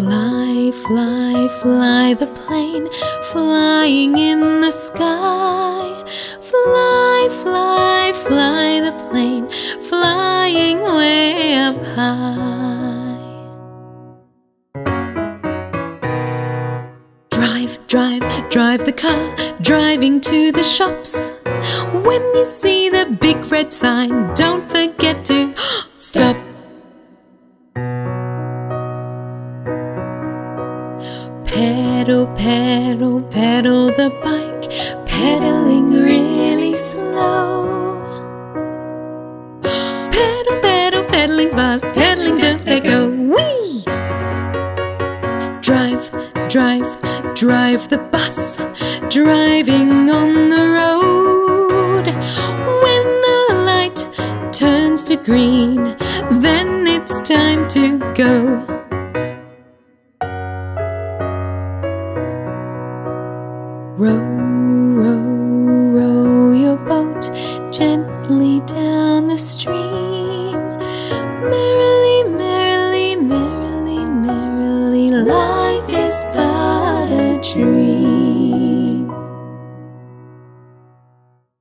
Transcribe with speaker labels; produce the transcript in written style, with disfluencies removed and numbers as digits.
Speaker 1: Fly, fly, fly the plane, flying in the sky. Fly, fly, fly the plane, flying way up high. Drive, drive, drive the car, driving to the shops. When you see the big red sign, don't forget to stop. Pedal, pedal, pedal the bike, pedaling really slow. Pedal, pedal, pedaling fast, pedaling don't let go. Whee! Drive, drive, drive the bus, driving on the road. When the light turns to green, then it's time to go. Row, row, row your boat gently down the stream. Merrily, merrily, merrily, merrily, life is but a dream.